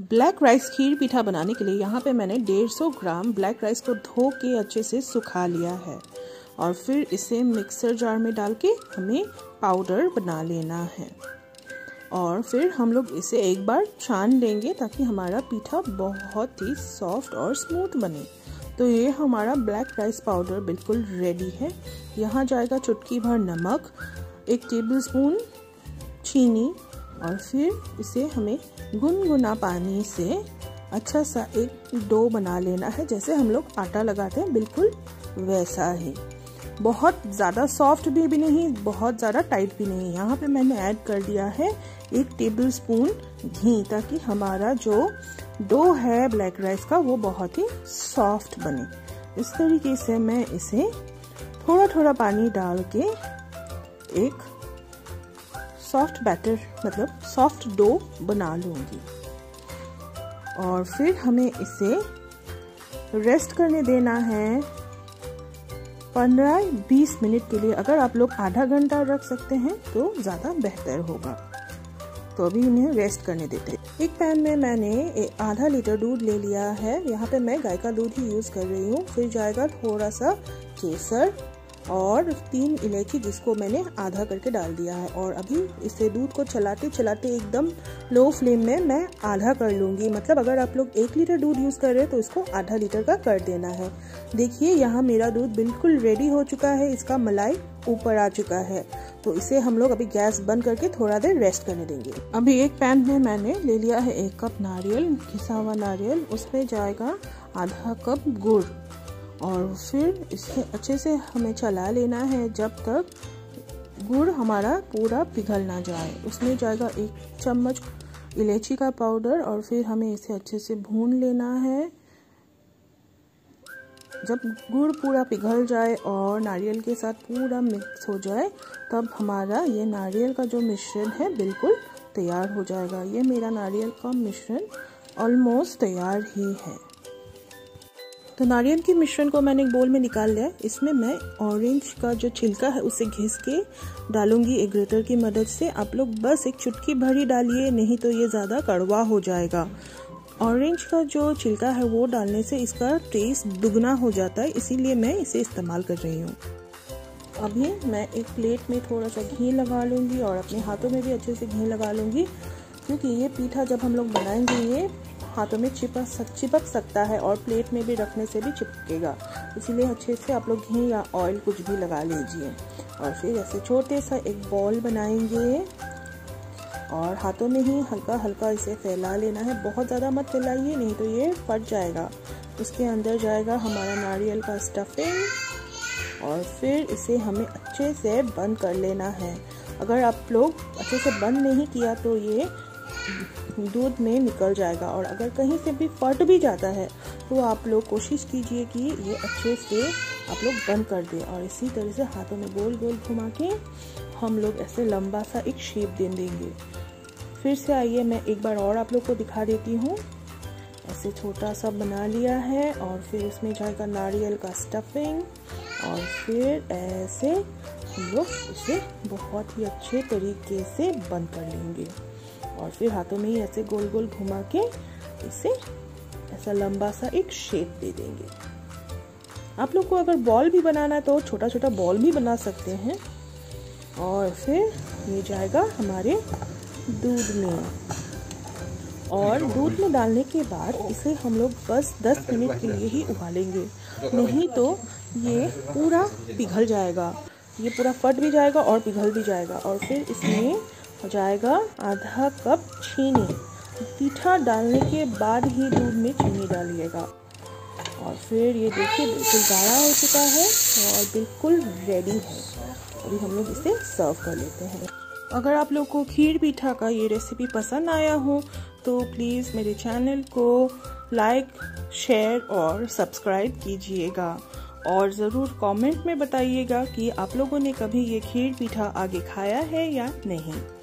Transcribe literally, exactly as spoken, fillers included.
Black rice खीर पीठा बनाने के लिए यहाँ पे मैंने डेढ़ सौ ग्राम ब्लैक राइस को धो के अच्छे से सुखा लिया है और फिर इसे मिक्सर जार में डाल के हमें पाउडर बना लेना है। और फिर हम लोग इसे एक बार छान लेंगे ताकि हमारा पीठा बहुत ही सॉफ्ट और स्मूथ बने। तो ये हमारा ब्लैक राइस पाउडर बिल्कुल रेडी है। यहाँ जाएगा चुटकी भर नमक, एक टेबलस्पून चीनी और फिर इसे हमें गुनगुना पानी से अच्छा सा एक डो बना लेना है, जैसे हम लोग आटा लगाते हैं बिल्कुल वैसा ही। बहुत ज़्यादा सॉफ्ट भी, भी नहीं, बहुत ज़्यादा टाइट भी नहीं। यहाँ पे मैंने ऐड कर दिया है एक टेबलस्पून घी ताकि हमारा जो डो है ब्लैक राइस का वो बहुत ही सॉफ्ट बने। इस तरीके से मैं इसे थोड़ा थोड़ा पानी डाल के एक सॉफ्ट बैटर मतलब सॉफ्ट डो बना लूँगी और फिर हमें इसे रेस्ट करने देना है पंद्रह बीस मिनट के लिए। अगर आप लोग आधा घंटा रख सकते हैं तो ज़्यादा बेहतर होगा। तो अभी इन्हें रेस्ट करने देते हैं। एक पैन में मैंने आधा लीटर दूध ले लिया है। यहाँ पे मैं गाय का दूध ही यूज़ कर रही हूँ। फिर जाएगा थोड़ा सा केसर और तीन इलायची जिसको मैंने आधा करके डाल दिया है। और अभी इसे दूध को चलाते चलाते एकदम लो फ्लेम में मैं आधा कर लूँगी। मतलब अगर आप लोग एक लीटर दूध यूज़ कर रहे हैं तो इसको आधा लीटर का कर देना है। देखिए यहाँ मेरा दूध बिल्कुल रेडी हो चुका है, इसका मलाई ऊपर आ चुका है। तो इसे हम लोग अभी गैस बंद करके थोड़ा देर रेस्ट करने देंगे। अभी एक पैन में मैंने ले लिया है एक कप नारियल, घिसा हुआ नारियल, उसमें जाएगा आधा कप गुड़ और फिर इसे अच्छे से हमें चला लेना है जब तक गुड़ हमारा पूरा पिघल ना जाए। उसमें जाएगा एक चम्मच इलायची का पाउडर और फिर हमें इसे अच्छे से भून लेना है। जब गुड़ पूरा पिघल जाए और नारियल के साथ पूरा मिक्स हो जाए तब हमारा ये नारियल का जो मिश्रण है बिल्कुल तैयार हो जाएगा। ये मेरा नारियल का मिश्रण ऑलमोस्ट तैयार ही है। तो नारियल के मिश्रण को मैंने एक बोल में निकाल लिया। इसमें मैं ऑरेंज का जो छिलका है उसे घिस के डालूंगी एक ग्रेटर की मदद से। आप लोग बस एक चुटकी भर ही डालिए, नहीं तो ये ज़्यादा कड़वा हो जाएगा। ऑरेंज का जो छिलका है वो डालने से इसका टेस्ट दुगना हो जाता है, इसीलिए मैं इसे इस्तेमाल कर रही हूँ। अभी मैं एक प्लेट में थोड़ा सा घी लगा लूँगी और अपने हाथों में भी अच्छे से घी लगा लूँगी, क्योंकि ये पीठा जब हम लोग बनाएंगे ये हाथों में चिपक सक चिपक सकता है और प्लेट में भी रखने से भी चिपकेगा। इसीलिए अच्छे से आप लोग घी या ऑयल कुछ भी लगा लीजिए। और फिर ऐसे छोटे सा एक बॉल बनाएंगे और हाथों में ही हल्का हल्का इसे फैला लेना है। बहुत ज़्यादा मत फैलाइए, नहीं तो ये फट जाएगा। उसके अंदर जाएगा हमारा नारियल का स्टफिंग और फिर इसे हमें अच्छे से बंद कर लेना है। अगर आप लोग अच्छे से बंद नहीं किया तो ये दूध में निकल जाएगा और अगर कहीं से भी फट भी जाता है तो आप लोग कोशिश कीजिए कि ये अच्छे से आप लोग बंद कर दें। और इसी तरह से हाथों में गोल गोल घुमा के हम लोग ऐसे लंबा सा एक शेप दे देंगे। फिर से आइए मैं एक बार और आप लोग को दिखा देती हूँ। ऐसे छोटा सा बना लिया है और फिर इसमें जाएगा नारियल का स्टफिंग और फिर ऐसे हम लोग इसे बहुत ही अच्छे तरीके से बंद कर लेंगे और फिर हाथों में ही ऐसे गोल गोल घुमा के इसे ऐसा लंबा सा एक शेप दे देंगे। आप लोग को अगर बॉल भी बनाना है तो छोटा छोटा बॉल भी बना सकते हैं। और फिर ये जाएगा हमारे दूध में और दूध में डालने के बाद इसे हम लोग बस दस मिनट के लिए ही उबालेंगे, नहीं तो ये पूरा पिघल जाएगा, ये पूरा फट भी जाएगा और पिघल भी जाएगा। और फिर इसमें हो जाएगा आधा कप चीनी। पीठा डालने के बाद ही दूध में चीनी डालिएगा। और फिर ये देखिए बिल्कुल गाढ़ा हो चुका है और बिल्कुल रेडी है। अभी हम लोग इसे सर्व कर लेते हैं। अगर आप लोग को खीर पीठा का ये रेसिपी पसंद आया हो तो प्लीज़ मेरे चैनल को लाइक, शेयर और सब्सक्राइब कीजिएगा और ज़रूर कमेंट में बताइएगा कि आप लोगों ने कभी ये खीर पीठा आगे खाया है या नहीं।